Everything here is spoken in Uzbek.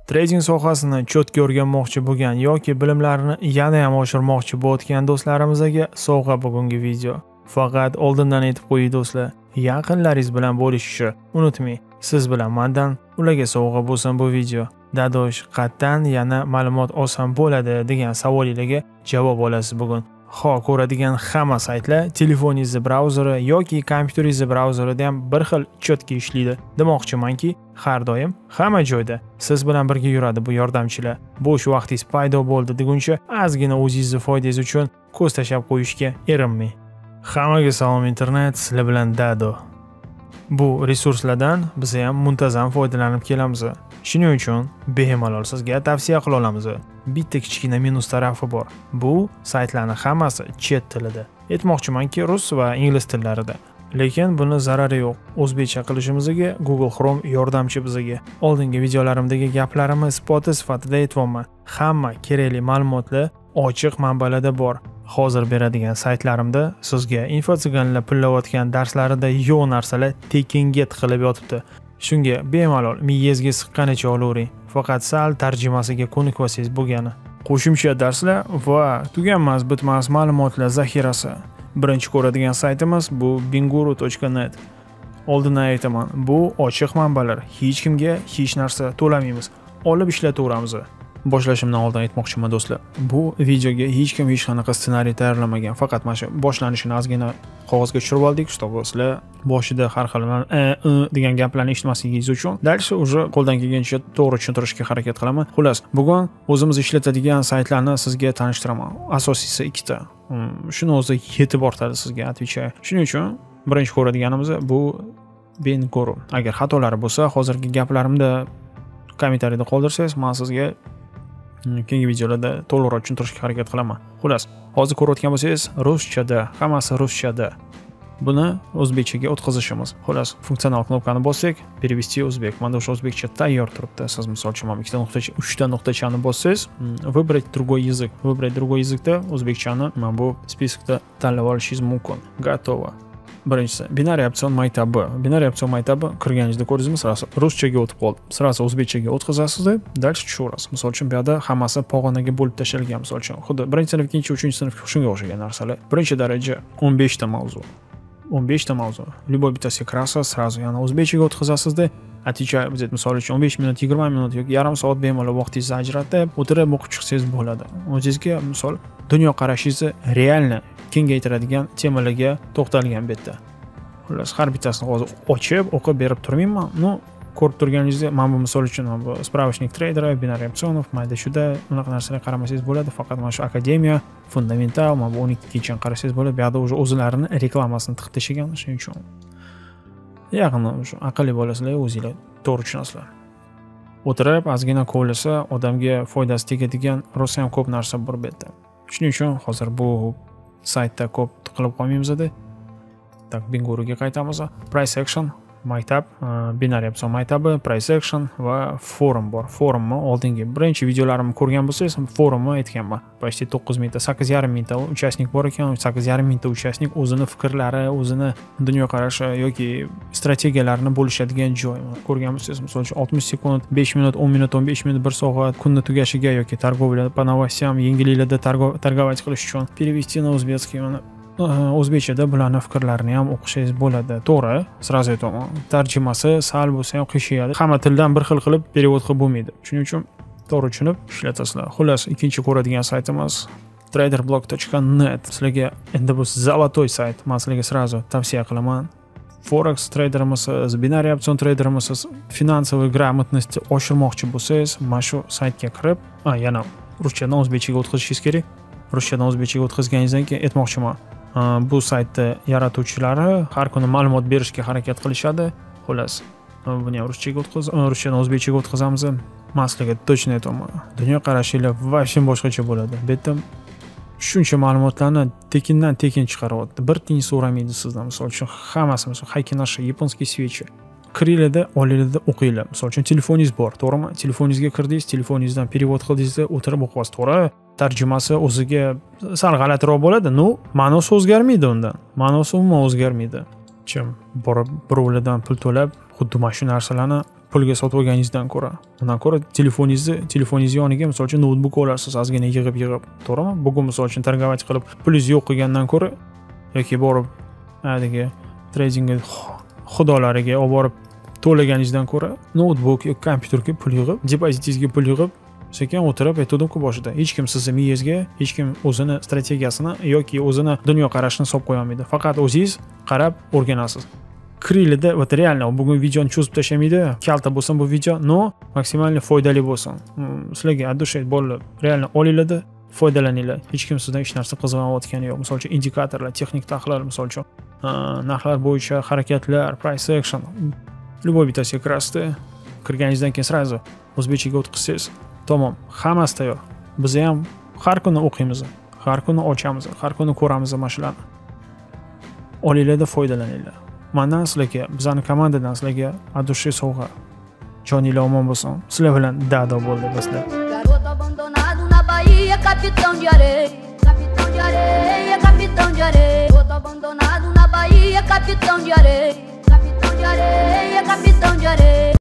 Trading sohasini cho'tga o'rganmoqchi bo'lgan yoki bilimlarini yana ham oshirmoqchi bo'layotgan do'stlarimizga sovg'a bugungi video. Faqat oldindan aytib qo'ying do'stlar, yaqinlaringiz bilan bo'lishishni unutmang. Siz bilan mendan ularga sovg'a bo'lsin bu video. Dadosh, qatdan yana ma'lumot olsam bo'ladi degan savolingizga javob olasiz bugun. Ko'radigan hamma saytlar telefoningizni brauzeri yoki kompyuteringizni brauzerida ham bir xil cho'tka ishlaydi. Demoqchimanki, har doim hamma joyda siz bilan birga yuradi bu yordamchilar. Bo'sh vaqtingiz paydo bo'ldi deguncha ozgina o'zingizni foydangiz uchun ko'z tashab qo'yishga erinmang. Hammaga salom internet, sizlar bilan Dado. Bu resurslardan biz ham muntazam foydalanib kelamiz. Shuning uchun bemalol sizga tavsiya qila olamiz. Bitta kichkina minus tarafi bor. Bu saytlarning hammasi chet tilida. Aytmoqchimanki, rus va ingliz tillarida. Lekin buni zarari yo'q. O'zbekcha qilishimizga Google Chrome yordamchi bizga. Oldingi videolarimdagi gaplarimni isboti sifatida aytibman. Hamma kerakli ma'lumotlar ochiq manbalarda bor. Hozir beradigan saytlarimda sizga info-tsiganlar pullayotgan darslarida yo'q narsalar tekinga tiqilib yotibdi. Shunga bemalol miyangizga siqqanicha olavering. Faqat sal tarjimasiga ko'nikib olsangiz bo'lgani. Qo'shimcha darslar va tuganmas bitmas ma'lumotlar zaxirasi. Birinchi ko'radigan saytimiz bu binguru.net. Oldindan aytaman, bu ochiq manbalar. Hech kimga hech narsa to'lamaymiz. Olib ishlataveramiz. Boshlashimdan oldin aytmoqchiman do'stlar. Bu videoga hech kim hech qanaqa ssenariy tayyorlamagan. Faqat mana shu boshlanishini ozgina qog'ozga tushirib oldik, чтобы sizlar boshida har xil degan gaplarni eshitmasligingiz uchun. Dalshi уже qo'ldan kelgancha to'g'ri tushuntirishga harakat qilaman. Xullas, bugun o'zimiz ishlatadigan saytlarni sizga tanishtiraman. Asosiysi ikkita. Shuni o'zi yetib ortadi sizga atvichaya. Shuning uchun birinchi ko'radiganimiz bu Binguru. Agar xatolari bo'lsa, hozirgi gaplarimda kommentariyada qoldirsangiz, men sizga keyingi videolarda to'liqroq tushuntirishga harakat qilaman. Xullas, hozir ko'rayotgan bo'lsangiz, ruschada, hammasi ruschada. Buni o'zbekchaga o'tkazishimiz. Xullas, funksional knopkani bossak, перевести o'zbek. Menda o'sha o'zbekcha tayyor turibdi. Siz misol uchun mana ikkita nuqtacha, uchta nuqtachani bossangiz, выбрать другой язык. Выбрать другой языкda o'zbekchani mana bu spiskda tanlab olishingiz mumkin. Готово. Birinchisi, binariy opsion maktabi. Binariy opsion maktabi kirganingizda ko'rdingizmi, sirasi ruschaga o'tib qoldi. Sirasi o'zbekchaga o'tkazasiz-da, dalsh tushaverasiz. Misol uchun bu yerda hammasi pog'onaga bo'lib tashalgan, misol uchun. Xuddi birinchi sinf, ikkinchi, uchinchi sinf shunga o'xshagan narsalar. Birinchi daraja 15 ta mavzu. 15 ta mavzu. Любой bittasiga kirasiz, sirasi yana o'zbekchaga o'tkazasiz-da. Atija biz misol uchun 15 minut, 20 minut yoki yarim soat bemalol vaqtingizni ajratib, o'tirib o'qib chiqsangiz bo'ladi. O'zingizga misol dunyo qarashingizni realni kengaytiradigan temalarga to'xtalgan bu yerda. Xullas, har bittasini hozir ochib, o'qib berib turmayman. Ko'rib turganingizdek, men bu misol uchun bu spravочник трейдера, binariy opsionov, mayda shuda unaqa narsalarga qaramasangiz bo'ladi. Faqat mana shu akademiya, fundamental, mana bu 12-gacha qarasangiz bo'ladi. Bu yerda o'zlarini reklamasini tiqib tashagan, shuning uchun yaqinda shu aqlli bo'lasizlar, o'zingizlar to'g'ri tushunasizlar. O'tirib, ozgina qo'llasa, odamga foydasi tegadigan rosa ham ko'p narsa bor bu yerda. Shuning uchun hozir bu saytda ko'p tiqilib qolmaymiz-da. Tak, Binguruga qaytamiz. Price action, maktab, binariy opsion maktabi, price action va forum bor. Forumni oldingi birinchi videolarimni ko'rgan bo'lsangiz, forumni aytganman. Почти 9 mingta, 8,5 mingta uchastnik bor ekan. 8,5 mingta uchastnik o'zini fikrlari, o'zini dunyoqarashi yoki strategiyalarini bo'lishadigan joy. Ko'rgan bo'lsangiz, misol uchun 60 sekund, 5 minut, 10 minut, 15 minut, 1 soat kunni tugashiga yoki торговля по новостям, yengilliklarda торговать qilish uchun перевести на o'zbekcha o'zbekchada bularning fikrlarini ham o'qishingiz bo'ladi. To'g'ri, sразу aytaman. Tarjimasi sal bo'lsa ham qiyshayadi. Hamma tildan bir xil qilib перевод qilib bo'lmaydi. Shuning uchun to'g'ri tushunib ishlatasizlar. Xullas, ikkinchi ko'radigan saytimiz traderblog.net. Sizlarga endi bu zolotoy sayt. Men sizlarga sразу tavsiya qilaman. Forex tradermisiz, binariy opsion tradermisiz, finansoviy gрамотностьni oshirmoqchi bo'lsangiz, mana shu saytga kirib, yana ruschadan o'zbekchaga o'tkazishingiz kerak. Ruschadan o'zbekchaga o'tkazganingizdan keyin aytmoqchiman. Bu saytni yaratuvchilari har kuni ma'lumot berishga harakat qilishadi. Xullas, buni ham ruschadan o'zbekchaga o'tkazamiz. Men sizlarga точно aytaman. Dunyo qarashinglar vashim boshqacha bo'ladi. Bu yerda shuncha ma'lumotlarni tekindan tekin chiqaryapti. Bir tiyin so'ramaydi sizdan. Misol uchun hammasi, misol hayki nashi yaponskiy svechi. Kiringlarda, olinglarda o'qinglar. Misol uchun telefoningiz bor, to'g'rimi? Telefoningizga kirdingiz, telefoningizdan перевод qildingiz, o'tirib o'qiysiz, to'g'ri? Tarjimasi o'ziga sal g'alatiroq bo'ladi. Ma'nosi o'zgarmaydi undan. Ma'nosi umuman o'zgarmaydi. Chim borib birovlardan pul to'lab, xuddi mana shu narsalarni pulga sotib olganingizdan ko'ra. Undan ko'ra telefoningiz yoniga misol uchun noutbuk olasiz, ozgina yig'ib, to'g'rimi? Bugun misol uchun торговать qilib, pulingiz yo'q qilgandan ko'ra yoki borib haligi trading xudolariga olib borib to'laganingizdan ko'ra noutbuk yoki kompyuterga pul yig'ib, depozitingizga pul yig'ib, sekin o'tirib aytdim-ku boshida. Hech kim sizni miyangizga, hech kim o'zini strategiyasini yoki o'zini dunyoqarashini solib qo'ya olmaydi. Faqat o'zingiz qarab o'rganasiz. Krilida вот реально bugun videoni cho'zib tashlamaydi. Kalta bo'lsin bu video, no maksimalni foydali bo'lsin. Sizlarga от души bolalar реально olinglar, foydalaninglar. Hech kim sizdan hech narsa qizg'anayotgani yo'q. Misol uchun indikatorlar, texnik tahlillar, misol uchun narxlar bo'yicha harakatlar, price action. Любой bitasiga kirasizda, kirganingizdan keyin sразу o'zbekchaga o'tkazsangiz, tamom, hammasi tayyor. Biz ham har kuni o'qiymiz, har kuni ochamiz, har kuni ko'ramiz mana shularni. Olinglar, foydalaninglar. Mendan sizlarga, bizning komandadan sizlarga от души sovg'a. Joninglar omon bo'lsin. Sizlar bilan dado bo'ldi bizlar. Garoto abandonado na Bahia, capitão de areia, capitão de areia, capitão de areia. Garoto abandonado na Bahia, capitão de areia, capitão de areia, capitão de areia.